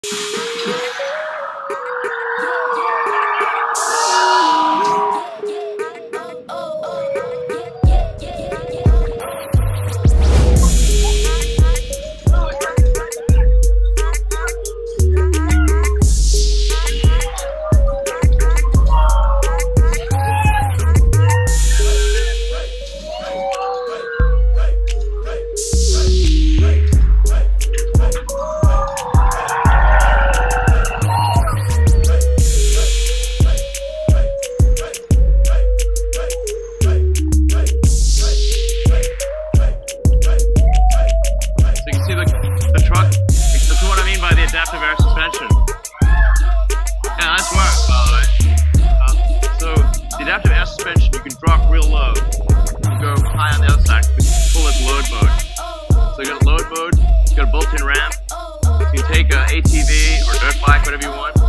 Adaptive air suspension. Yeah, nice work, by the way. So, the adaptive air suspension, you can drop real low. You go high on the other side, you can pull it load mode. So you got load mode, you got a built-in ramp. You can take a ATV or dirt bike, whatever you want.